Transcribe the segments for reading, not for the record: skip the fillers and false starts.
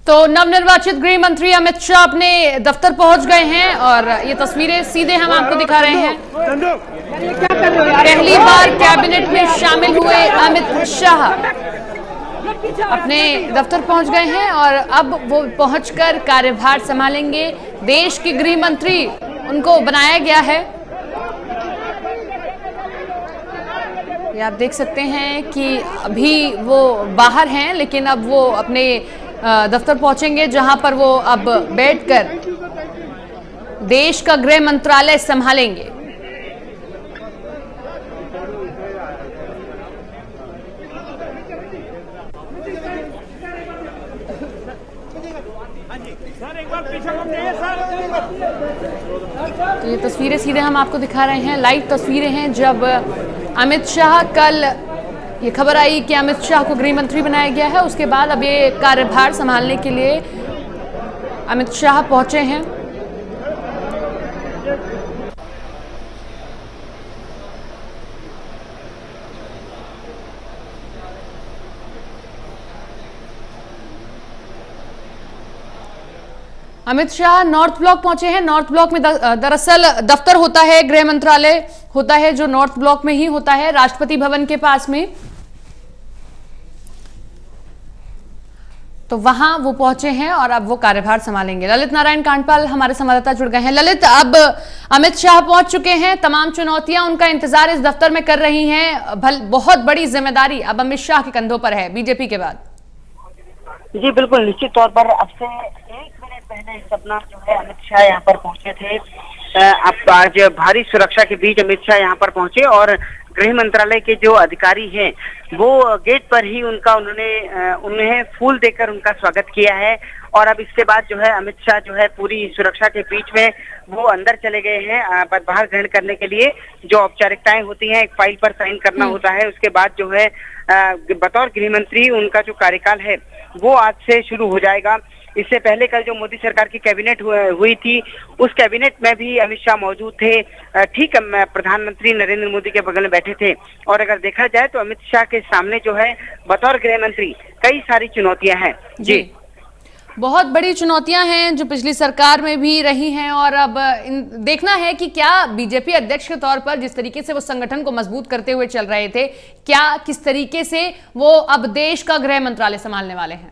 तो नवनिर्वाचित गृह मंत्री अमित शाह अपने दफ्तर पहुंच गए हैं और ये तस्वीरें सीधे हम आपको दिखा रहे हैं। पहली बार कैबिनेट में शामिल हुए अमित शाह अपने दफ्तर पहुंच गए हैं और अब वो पहुंचकर कार्यभार संभालेंगे। देश के गृह मंत्री उनको बनाया गया है। ये आप देख सकते हैं कि अभी वो बाहर हैं, लेकिन अब वो अपने दफ्तर पहुंचेंगे, जहां पर वो अब बैठकर देश का गृह मंत्रालय संभालेंगे। तो ये तस्वीरें सीधे हम आपको दिखा रहे हैं, लाइव तस्वीरें हैं जब अमित शाह, कल ये खबर आई कि अमित शाह को गृह मंत्री बनाया गया है, उसके बाद अब ये कार्यभार संभालने के लिए अमित शाह पहुंचे हैं। अमित शाह नॉर्थ ब्लॉक पहुंचे हैं। नॉर्थ ब्लॉक में दरअसल दफ्तर होता है, गृह मंत्रालय होता है जो नॉर्थ ब्लॉक में ही होता है, राष्ट्रपति भवन के पास में। तो वहां वो पहुंचे हैं और अब वो कार्यभार संभालेंगे। ललित नारायण कांडपाल हमारे संवाददाता जुड़ गए हैं। ललित, अब अमित शाह पहुंच चुके हैं, तमाम चुनौतियां उनका इंतजार इस दफ्तर में कर रही हैं। बहुत बड़ी जिम्मेदारी अब अमित शाह के कंधों पर है बीजेपी के बाद। जी बिल्कुल, निश्चित तौर पर अब से 1 मिनट पहले सपना जो है अमित शाह यहाँ पर पहुंचे थे। अब आज भारी सुरक्षा के बीच अमित शाह यहाँ पर पहुंचे और गृह मंत्रालय के जो अधिकारी हैं वो गेट पर ही उन्हें फूल देकर उनका स्वागत किया है। और अब इसके बाद जो है अमित शाह जो है पूरी सुरक्षा के बीच में वो अंदर चले गए हैं पदभार ग्रहण करने के लिए। जो औपचारिकताएं होती हैं, एक फाइल पर साइन करना होता है, उसके बाद जो है बतौर गृह मंत्री उनका जो कार्यकाल है वो आज से शुरू हो जाएगा। इससे पहले कल जो मोदी सरकार की कैबिनेट हुई थी, उस कैबिनेट में भी अमित शाह मौजूद थे, ठीक प्रधानमंत्री नरेंद्र मोदी के बगल में बैठे थे। और अगर देखा जाए तो अमित शाह के सामने जो है बतौर गृह मंत्री कई सारी चुनौतियां हैं। जी बहुत बड़ी चुनौतियां हैं जो पिछली सरकार में भी रही हैं और अब देखना है कि क्या बीजेपी अध्यक्ष के तौर पर जिस तरीके से वो संगठन को मजबूत करते हुए चल रहे थे, क्या किस तरीके से वो अब देश का गृह मंत्रालय संभालने वाले हैं।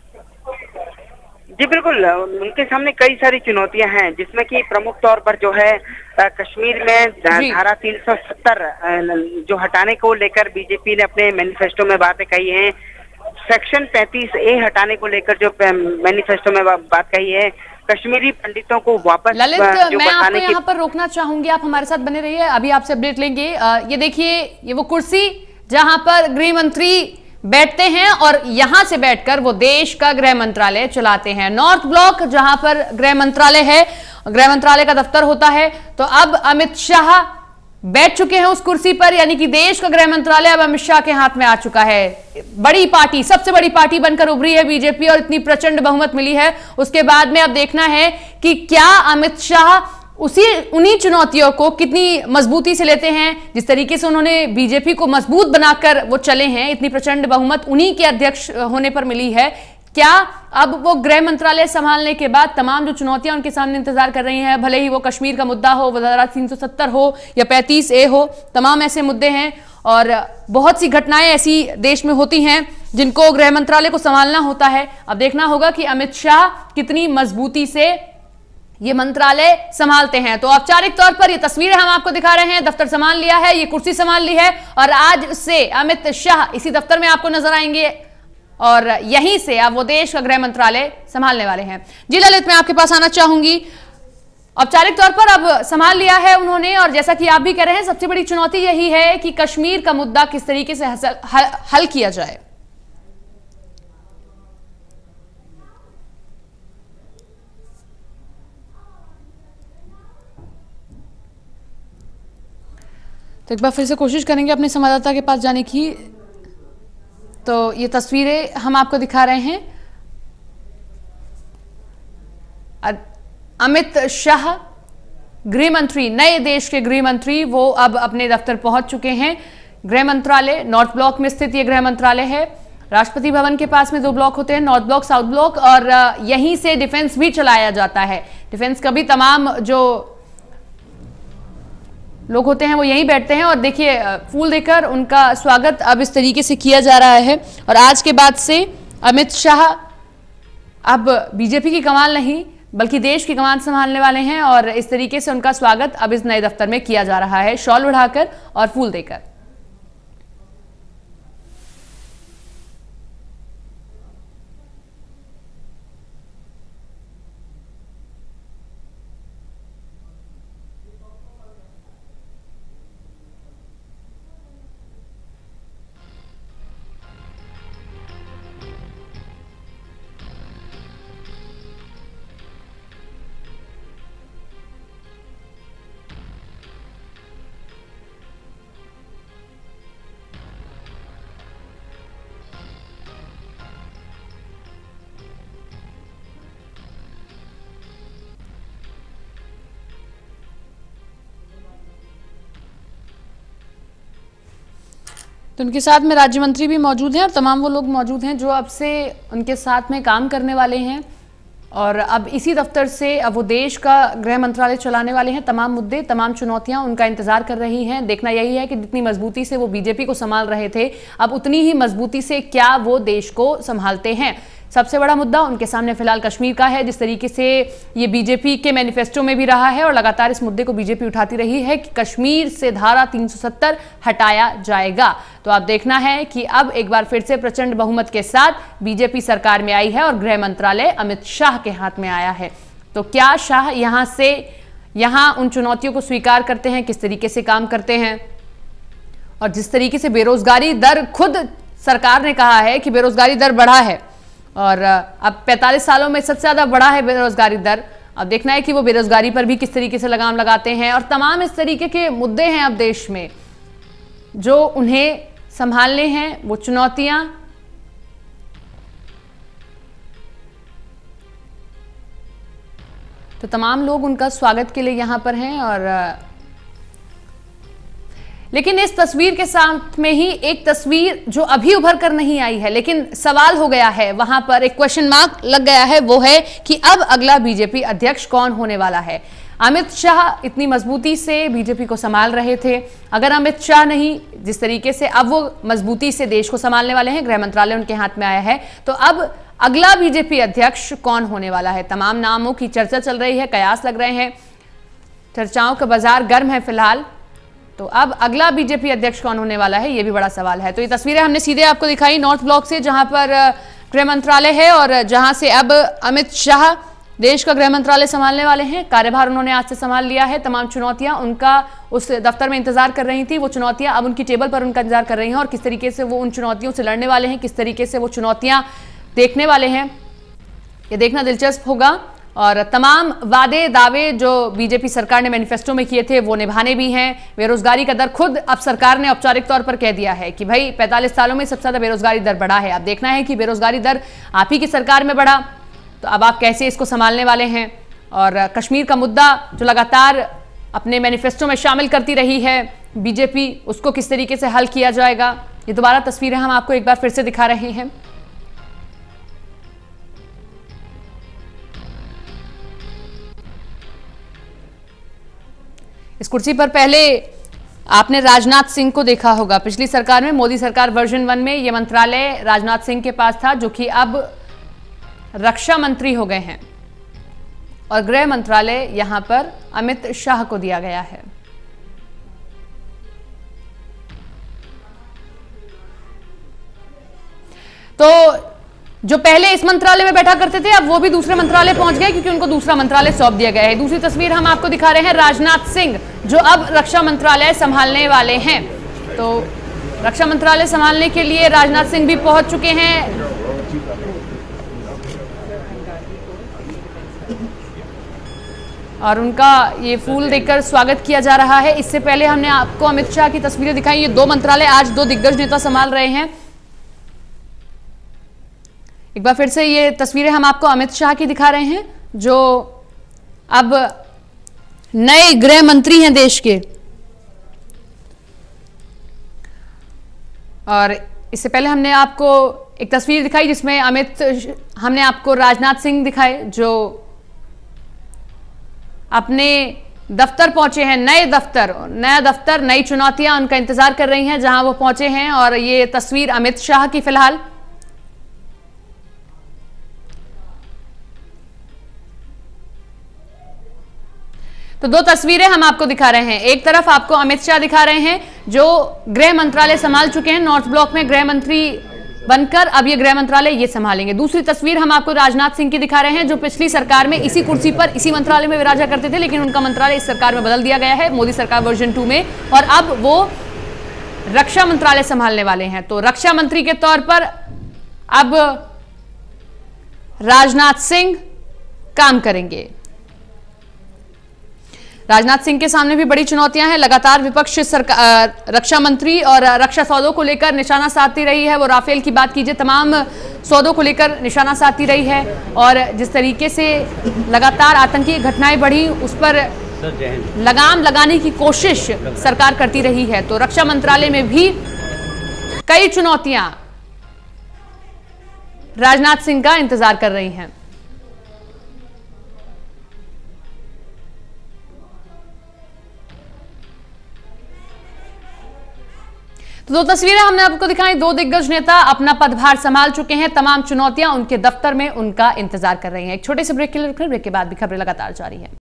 जी बिल्कुल, उनके सामने कई सारी चुनौतियां हैं, जिसमें कि प्रमुख तौर पर जो है कश्मीर में धारा 370 जो हटाने को लेकर बीजेपी ने अपने मैनिफेस्टो में बातें कही हैं। सेक्शन 35A हटाने को लेकर जो मैनिफेस्टो में बात कही है, कश्मीरी पंडितों को वापस ललित, मैं आपको यहाँ पर रोकना चाहूंगी, आप हमारे साथ बने रहिए, अभी आपसे अपडेट लेंगे। ये देखिए, ये वो कुर्सी जहां पर गृह मंत्री बैठते हैं और यहां से बैठकर वो देश का गृह मंत्रालय चलाते हैं। नॉर्थ ब्लॉक जहां पर गृह मंत्रालय है, गृह मंत्रालय का दफ्तर होता है, तो अब अमित शाह बैठ चुके हैं उस कुर्सी पर, यानी कि देश का गृह मंत्रालय अब अमित शाह के हाथ में आ चुका है। बड़ी पार्टी, सबसे बड़ी पार्टी बनकर उभरी है बीजेपी और इतनी प्रचंड बहुमत मिली है। उसके बाद में अब देखना है कि क्या अमित शाह उन्हीं चुनौतियों को कितनी मजबूती से लेते हैं। जिस तरीके से उन्होंने बीजेपी को मजबूत बनाकर वो चले हैं, इतनी प्रचंड बहुमत उन्हीं के अध्यक्ष होने पर मिली है। क्या अब वो गृह मंत्रालय संभालने के बाद तमाम जो चुनौतियां उनके सामने इंतजार कर रही हैं, भले ही वो कश्मीर का मुद्दा हो, धारा 370 हो या 35A हो, तमाम ऐसे मुद्दे हैं और बहुत सी घटनाएं ऐसी देश में होती हैं जिनको गृह मंत्रालय को संभालना होता है। अब देखना होगा कि अमित शाह कितनी मजबूती से ये मंत्रालय संभालते हैं। तो औपचारिक तौर पर ये तस्वीरें हम आपको दिखा रहे हैं, दफ्तर संभाल लिया है, ये कुर्सी संभाल ली है और आज से अमित शाह इसी दफ्तर में आपको नजर आएंगे और यहीं से अब वो देश का गृह मंत्रालय संभालने वाले हैं। जी ललित, मैं आपके पास आना चाहूंगी। औपचारिक तौर पर अब संभाल लिया है उन्होंने और जैसा कि आप भी कह रहे हैं, सबसे बड़ी चुनौती यही है कि कश्मीर का मुद्दा किस तरीके से हल किया जाए। तो एक बार फिर से कोशिश करेंगे अपने संवाददाता के पास जाने की। तो ये तस्वीरें हम आपको दिखा रहे हैं, अमित शाह गृह मंत्री, नए देश के गृह मंत्री, वो अब अपने दफ्तर पहुंच चुके हैं। गृह मंत्रालय नॉर्थ ब्लॉक में स्थित ये गृह मंत्रालय है राष्ट्रपति भवन के पास में 2 ब्लॉक होते हैं, नॉर्थ ब्लॉक, साउथ ब्लॉक, और यहीं से डिफेंस भी चलाया जाता है। डिफेंस का भी तमाम जो लोग होते हैं वो यहीं बैठते हैं और देखिए फूल देकर उनका स्वागत अब इस तरीके से किया जा रहा है। और आज के बाद से अमित शाह अब बीजेपी की कमान नहीं बल्कि देश की कमान संभालने वाले हैं और इस तरीके से उनका स्वागत अब इस नए दफ्तर में किया जा रहा है, शॉल उड़ाकर और फूल देकर। तो उनके साथ में राज्य मंत्री भी मौजूद हैं और तमाम वो लोग मौजूद हैं जो अब से उनके साथ में काम करने वाले हैं और अब इसी दफ्तर से अब वो देश का गृह मंत्रालय चलाने वाले हैं। तमाम मुद्दे, तमाम चुनौतियां उनका इंतजार कर रही हैं। देखना यही है कि जितनी मजबूती से वो बीजेपी को संभाल रहे थे, अब उतनी ही मजबूती से क्या वो देश को संभालते हैं। सबसे बड़ा मुद्दा उनके सामने फिलहाल कश्मीर का है, जिस तरीके से ये बीजेपी के मैनिफेस्टो में भी रहा है और लगातार इस मुद्दे को बीजेपी उठाती रही है कि कश्मीर से धारा 370 हटाया जाएगा। तो आप देखना है कि अब एक बार फिर से प्रचंड बहुमत के साथ बीजेपी सरकार में आई है और गृह मंत्रालय अमित शाह के हाथ में आया है। तो क्या शाह यहां उन चुनौतियों को स्वीकार करते हैं, किस तरीके से काम करते हैं। और जिस तरीके से बेरोजगारी दर, खुद सरकार ने कहा है कि बेरोजगारी दर बढ़ा है और अब 45 सालों में सबसे ज्यादा बढ़ा है बेरोजगारी दर। अब देखना है कि वो बेरोजगारी पर भी किस तरीके से लगाम लगाते हैं और तमाम इस तरीके के मुद्दे हैं अब देश में जो उन्हें संभालने हैं, वो चुनौतियां। तो तमाम लोग उनका स्वागत के लिए यहां पर हैं और लेकिन इस तस्वीर के साथ में ही एक तस्वीर जो अभी उभर कर नहीं आई है लेकिन सवाल हो गया है, वहां पर एक क्वेश्चन मार्क लग गया है, वो है कि अब अगला बीजेपी अध्यक्ष कौन होने वाला है। अमित शाह इतनी मजबूती से बीजेपी को संभाल रहे थे, अगर अमित शाह नहीं, जिस तरीके से अब वो मजबूती से देश को संभालने वाले हैं, गृह मंत्रालय उनके हाथ में आया है, तो अब अगला बीजेपी अध्यक्ष कौन होने वाला है। तमाम नामों की चर्चा चल रही है, कयास लग रहे हैं, चर्चाओं का बाजार गर्म है फिलहाल। तो अब अगला बीजेपी अध्यक्ष कौन होने वाला है, यह भी बड़ा सवाल है। तो ये तस्वीरें हमने सीधे आपको दिखाई नॉर्थ ब्लॉक से, जहां पर गृह मंत्रालय है और जहां से अब अमित शाह देश का गृह मंत्रालय संभालने वाले हैं। कार्यभार उन्होंने आज से संभाल लिया है। तमाम चुनौतियां उनका उस दफ्तर में इंतजार कर रही थी, वो चुनौतियां अब उनकी टेबल पर उनका इंतजार कर रही हैं और किस तरीके से वो उन चुनौतियों से लड़ने वाले हैं, किस तरीके से वो चुनौतियां देखने वाले हैं, ये देखना दिलचस्प होगा। और तमाम वादे दावे जो बीजेपी सरकार ने मैनिफेस्टो में किए थे वो निभाने भी हैं। बेरोजगारी का दर खुद अब सरकार ने औपचारिक तौर पर कह दिया है कि भाई 45 सालों में सबसे ज्यादा बेरोजगारी दर बढ़ा है। अब देखना है कि बेरोजगारी दर आप ही की सरकार में बढ़ा तो अब आप कैसे इसको संभालने वाले हैं। और कश्मीर का मुद्दा जो लगातार अपने मैनिफेस्टो में शामिल करती रही है बीजेपी, उसको किस तरीके से हल किया जाएगा, ये दोबारा तस्वीरें हम आपको एक बार फिर से दिखा रहे हैं। इस कुर्सी पर पहले आपने राजनाथ सिंह को देखा होगा। पिछली सरकार में, मोदी सरकार वर्जन 1 में, यह मंत्रालय राजनाथ सिंह के पास था, जो कि अब रक्षा मंत्री हो गए हैं और गृह मंत्रालय यहां पर अमित शाह को दिया गया है। तो जो पहले इस मंत्रालय में बैठा करते थे अब वो भी दूसरे मंत्रालय पहुंच गए क्योंकि उनको दूसरा मंत्रालय सौंप दिया गया है। दूसरी तस्वीर हम आपको दिखा रहे हैं राजनाथ सिंह जो अब रक्षा मंत्रालय संभालने वाले हैं। तो रक्षा मंत्रालय संभालने के लिए राजनाथ सिंह भी पहुंच चुके हैं और उनका ये फूल देकर स्वागत किया जा रहा है। इससे पहले हमने आपको अमित शाह की तस्वीरें दिखाई। ये 2 मंत्रालय आज 2 दिग्गज नेता संभाल रहे हैं। एक बार फिर से ये तस्वीरें हम आपको अमित शाह की दिखा रहे हैं जो अब नए गृह मंत्री हैं देश के। और इससे पहले हमने आपको एक तस्वीर दिखाई जिसमें हमने आपको राजनाथ सिंह दिखाए जो अपने दफ्तर पहुंचे हैं। नया दफ्तर नई चुनौतियां उनका इंतजार कर रही हैं जहां वो पहुंचे हैं। और ये तस्वीर अमित शाह की फिलहाल। तो दो तस्वीरें हम आपको दिखा रहे हैं। एक तरफ आपको अमित शाह दिखा रहे हैं जो गृह मंत्रालय संभाल चुके हैं, नॉर्थ ब्लॉक में गृह मंत्री बनकर अब ये गृह मंत्रालय ये संभालेंगे। दूसरी तस्वीर हम आपको राजनाथ सिंह की दिखा रहे हैं जो पिछली सरकार में इसी कुर्सी पर इसी मंत्रालय में विराजा करते थे, लेकिन उनका मंत्रालय इस सरकार में बदल दिया गया है, मोदी सरकार वर्जन 2 में, और अब वो रक्षा मंत्रालय संभालने वाले हैं। तो रक्षा मंत्री के तौर पर अब राजनाथ सिंह काम करेंगे। राजनाथ सिंह के सामने भी बड़ी चुनौतियां हैं। लगातार विपक्ष रक्षा मंत्री और रक्षा सौदों को लेकर निशाना साधती रही है। वो राफेल की बात कीजिए, तमाम सौदों को लेकर निशाना साधती रही है। और जिस तरीके से लगातार आतंकी घटनाएं बढ़ी उस पर लगाम लगाने की कोशिश सरकार करती रही है। तो रक्षा मंत्रालय में भी कई चुनौतियां राजनाथ सिंह का इंतजार कर रही हैं। तो दो तस्वीरें हमने आपको दिखाई। दो दिग्गज नेता अपना पदभार संभाल चुके हैं। तमाम चुनौतियां उनके दफ्तर में उनका इंतजार कर रही हैं। एक छोटे से ब्रेक के लिए रुक, ब्रेक के बाद भी खबरें लगातार जारी है।